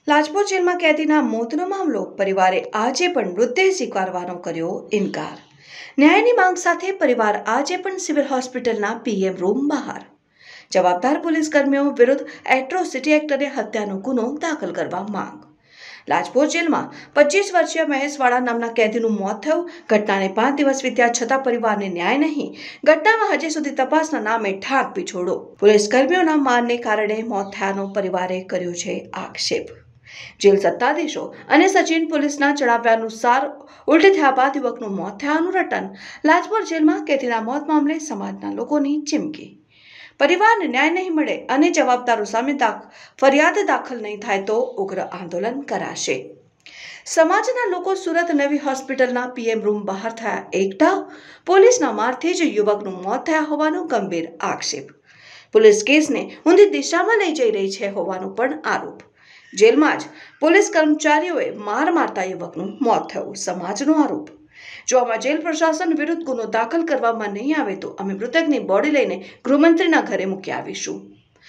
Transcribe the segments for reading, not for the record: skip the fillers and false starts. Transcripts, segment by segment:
લાજપોર જેલમાં કેદીના મોતનો મામલો પરિવારે આજે પણ મૃતદેહ સ્વીકારવાનો કર્યો ઇનકાર। ન્યાયની માંગ સાથે પરિવાર આજે પણ સિવિલ હોસ્પિટલના પીએમ રૂમ બહાર। જવાબદાર પોલીસ કર્મીઓ વિરુદ્ધ એટ્રોસિટી એક્ટ અને હત્યાનો ગુનો દાખલ કરવા માંગ। લાજપોર જેલમાં 25 વર્ષીય મહેશ વાળા નામના કેદીનું મોત થયું। ઘટનાને 5 દિવસ વીત્યા છતાં પરિવારને ન્યાય નહીં। ઘટનામાં હજી સુધી તપાસના નામે ઠાક પીછોડો। પોલીસ કર્મીઓના મારને કારણે મોત થયાનો પરિવારે કર્યો છે આક્ષેપ। જેલ સત્તાધીશો અને સચિન પોલીસના જણાવ્યા અનુસાર ઉલટી થયા બાદ યુવકનું મોત થયાનું રટન। લાજપોર જેલમાં કેદીના મોત મામલે સમાજના લોકોની ચીમકી। પરિવારને ન્યાય નહીં મળે અને જવાબદારો સામે ફરિયાદ દાખલ નહીં થાય તો ઉગ્ર આંદોલન કરાશે। સમાજના લોકો સુરત નવી હોસ્પિટલના પીએમ રૂમ બહાર થયા એકઠા। પોલીસના મારથી જ યુવકનું મોત થયા હોવાનો ગંભીર આક્ષેપ। પોલીસ કેસને ઊંધી દિશામાં લઈ જઈ રહી છે હોવાનો પણ આરોપ। જેલમાં જ પોલીસ કર્મચારીઓએ માર મારતા યુવકનું મોત થયું સમાજનો આરોપ। જો આમાં જેલ પ્રશાસન વિરુદ્ધ ગુનો દાખલ કરવામાં નહીં આવે તો અમે મૃતકની બોડી લઈને ગૃહમંત્રીના ઘરે મૂકી આવીશું।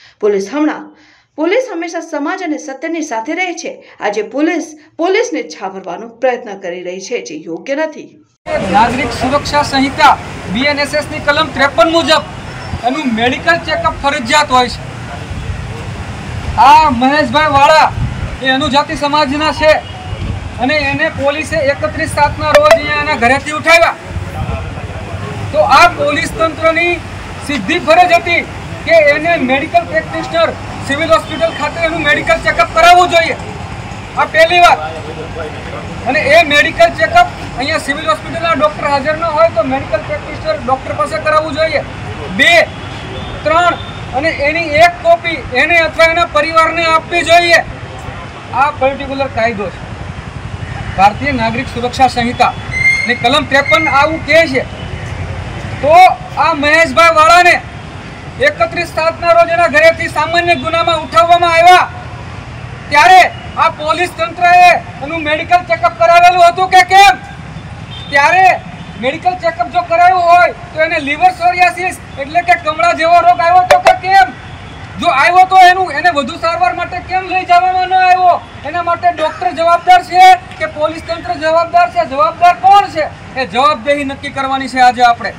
પોલીસ હંમેશા સમાજ અને સત્યની સાથે રહે છે। આજે પોલીસને છાવરવાનો પ્રયત્ન કરી રહી છે જે યોગ્ય નથી। નાગરિક સુરક્ષા સંહિતા BNSS ની કલમ 53 મુજબ એનું મેડિકલ ચેકઅપ ફરજિયાત હોય છે। આ મહેશભાઈ વાળા એ અનુજાતિ સમાજના છે અને એને પોલીસે 31/7ના રોજ અહીંયા એના ઘરેથી ઉઠાવ્યા। તો આ પોલીસ તંત્રની સીધી ફરજ હતી કે એને મેડિકલ પ્રેક્ટિશનર સિવિલ હોસ્પિટલ ખાતે એનું મેડિકલ ચેકઅપ કરાવવું જોઈએ। આ પહેલી વાત। અને એ મેડિકલ ચેકઅપ અહીંયા સિવિલ હોસ્પિટલના ડૉક્ટર હાજર ન હોય તો મેડિકલ પ્રેક્ટિશનર ડૉક્ટર પાસે કરાવવું જોઈએ। 2, 3 અને એની એક કોપી એને અથવા એના પરિવારને આપવી જોઈએ। આ પર્ટિક્યુલર કાયદો છે ભારતીય નાગરિક સુરક્ષા સંહિતા ને કલમ 53 આવું કહે છે। તો આ મહેશભાઈ વાળાને 31/7ના રોજ એના ઘરેથી સામાન્ય ગુનામાં ઉઠાવવામાં આવ્યા ત્યારે આ પોલીસ તંત્રએ એનું મેડિકલ ચેકઅપ કરાવેલું હતું કે કેમ? ત્યારે મેડિકલ ચેકઅપ જો કરાવ્યું હોય તો એને લીવર સોરિયાસિસ એટલે કે કમળા જેવો રોગ આવ્યો તો કે કેમ? જો આવ્યો તો એને વધુ સારવાર માટે કેમ લઈ જવામાં ન આવ્યો? એના માટે ડોક્ટર જવાબદાર છે કે પોલીસ તંત્ર જવાબદાર છે? જવાબદાર કોણ છે? એ જવાબદેહી નક્કી કરવાની છે આજે આપણે।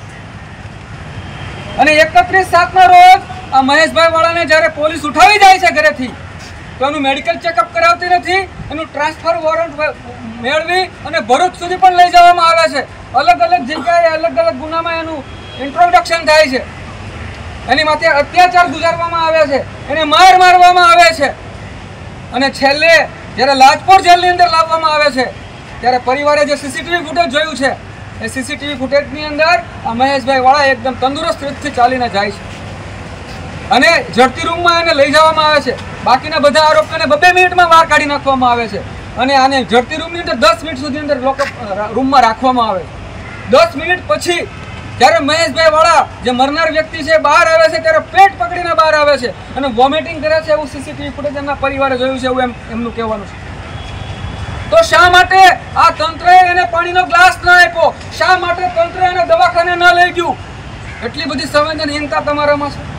અને 31/7ના રોજ આ મહેશભાઈ વાળાને જ્યારે પોલીસ ઉઠાવી જાય છે ઘરેથી તો એનું મેડિકલ ચેકઅપ કરાવતી નથી। એનું ટ્રાન્સફર વોરંટ મેળવી અને ભરૂચ સુધી પણ લઈ જવામાં આવે છે। અલગ અલગ જગ્યાએ અલગ અલગ ગુનામાં એનું ઇન્ટ્રોડક્શન થાય છે। એની માથે અત્યાચાર ગુજારવામાં આવે છે, એને મારવામાં આવે છે। અને છેલ્લે જ્યારે લાજપોર જેલની અંદર લાવવામાં આવે છે ત્યારે પરિવારે જે સીસીટીવી ફૂટેજ જોયું છે એ સીસીટીવી ફૂટેજની અંદર આ મહેશભાઈ વાળા એકદમ તંદુરસ્ત રીતથી ચાલીને જાય છે અને ઝડપી રૂમમાં એને લઈ જવામાં આવે છે। બાકીના બધા આરોપીઓને 2 મિનિટમાં બહાર કાઢી નાખવામાં આવે છે અને આને ઝડપી રૂમની અંદર 10 મિનિટ સુધી અંદર રૂમમાં રાખવામાં આવે છે। 10 મિનિટ પછી જ્યારે મહેશભાઈ વાળા જે મરનાર વ્યક્તિ છે બહાર આવે છે ત્યારે પેટ પકડીને બહાર આવે છે અને વોમિટિંગ કરે છે એવું સીસીટીવી ફૂટેજ એમના પરિવારે જોયું છે એવું એમનું કહેવાનું છે। તો શા માટે આ તંત્રએ એને પાણીનો ગ્લાસ ન આપ્યો? શા માટે તંત્ર એને દવાખાને ન લઈ ગયું? એટલી બધી સંવેદનહીનતા તમારામાં છે।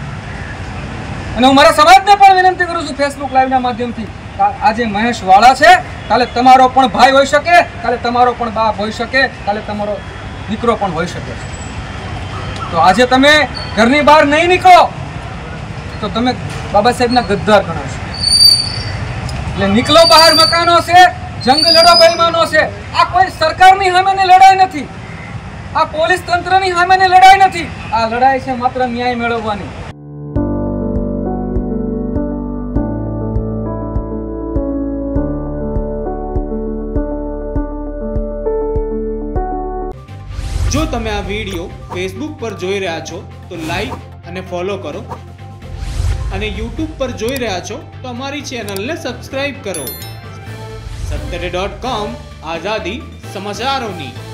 અને હું મારા સમાજને પણ વિનંતી કરું છું ફેસબુક લાઈવના માધ્યમથી, આજે મહેશ વાળા છે, કાલે તમારો પણ ભાઈ હોઈ શકે, કાલે તમારો પણ બાપ હોઈ શકે, કાલે તમારો દીકરો પણ હોઈ શકે છે। તો આજે તમે ઘરની બહાર નહીં નીકળો તો તમે બાબા સાહેબના ગદ્દાર ગણાશો। એટલે નીકળો બહાર, મકાનો છે, જંગ લડો બેઈમાનો છે। આ કોઈ સરકારની સામેની લડાઈ નથી, આ પોલીસ તંત્રની સામેની લડાઈ નથી, આ લડાઈ છે માત્ર ન્યાય મેળવવાની। જો તમે આ વિડીયો ફેસબુક પર જોઈ રહ્યા છો તો લાઈક અને ફોલો કરો અને યુટ્યુબ પર જોઈ રહ્યા છો તો અમારી ચેનલને સબસ્ક્રાઇબ કરો। સત્તરે.com આઝાદી સમાચારોની।